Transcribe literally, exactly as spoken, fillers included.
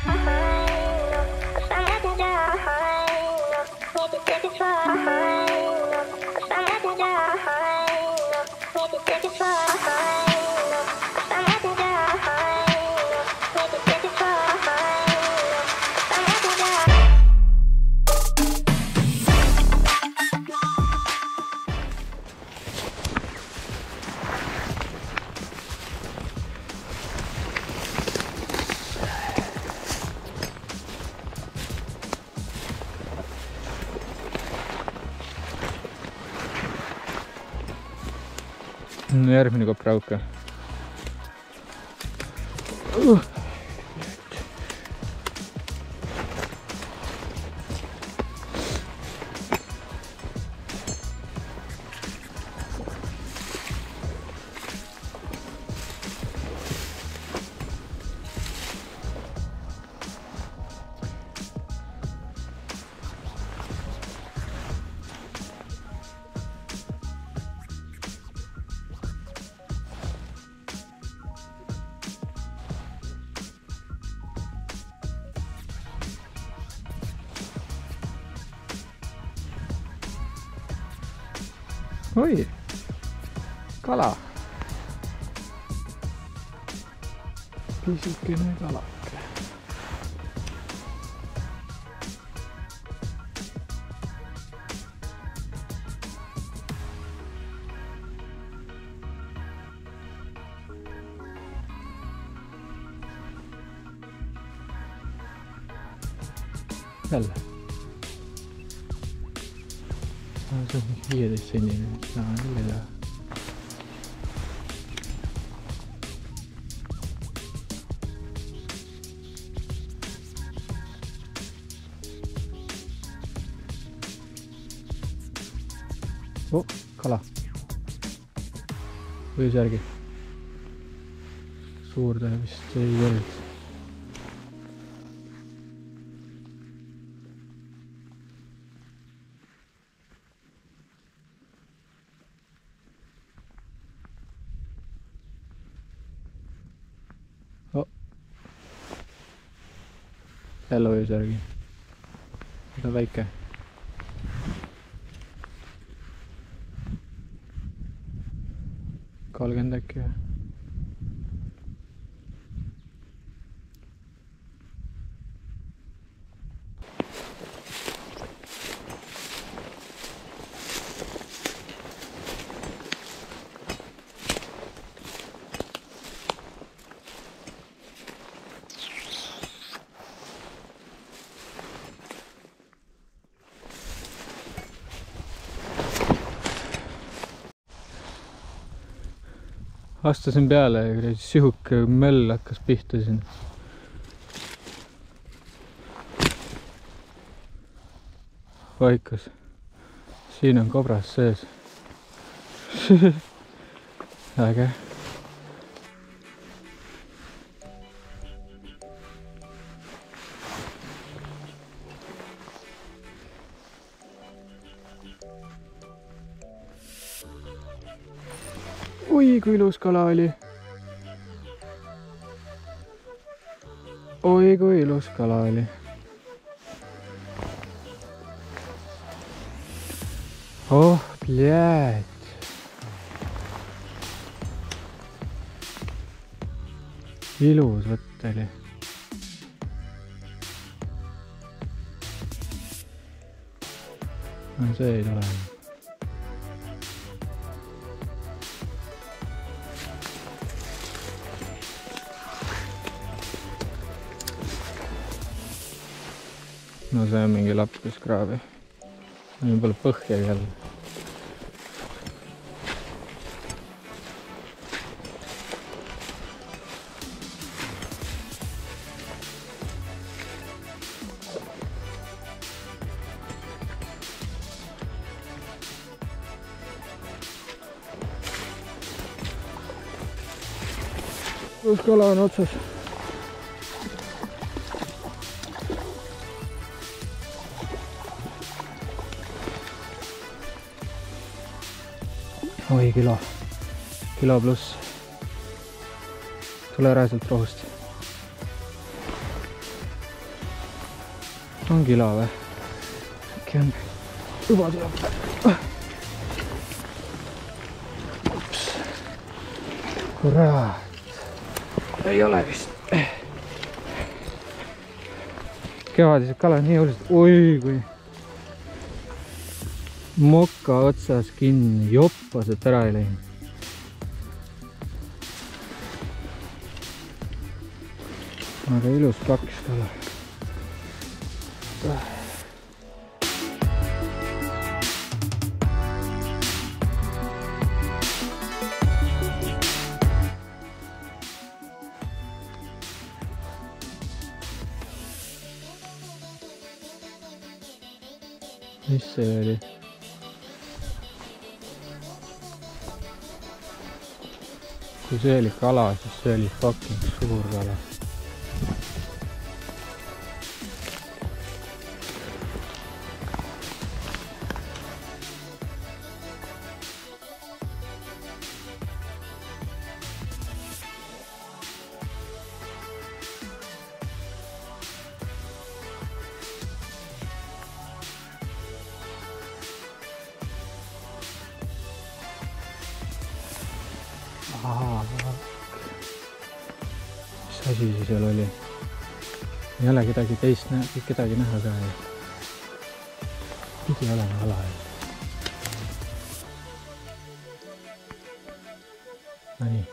Järgmine koprauka. Uh. Oi, kala. Pisikene kalake. Jälle. Se on viieteist senninen. Tää on kyllä hyvä. Oh, kala. Või järgi. Suurde vist ei olnud. Jälle öösärgi. Seda väike. kolmkümmend äkki. Astusin peale ja sihuke möll hakkas pihta siin. Vaikus. Siin on kobras sees. Äge. Oi, kui ilus kala oli. Oi, kui ilus kala oli. Oh, blядь. Ilus võtt oli. No see ei tule. No see on mingi lappiskraavi. Meil pole põhja jälle. Kus kala on otsas? Oi, kilo. Kilo pluss. Tule ära sealt rohust. on kila või? Äkki on? Juba tuleb. Ups. Kurat. Ei ole vist. Kevadised kalad nii hullult. Oi kui moka otsas kinni. Joppased ära ei läinud. Aga ilus paks kala. Mis see oli? Kui see oli kala, siis see oli fucking suur kala. Aha, mis asi see seal oli? Ei ole kedagi teist näha, kedagi näha ka ei. Pidi olema ala ees. No nii.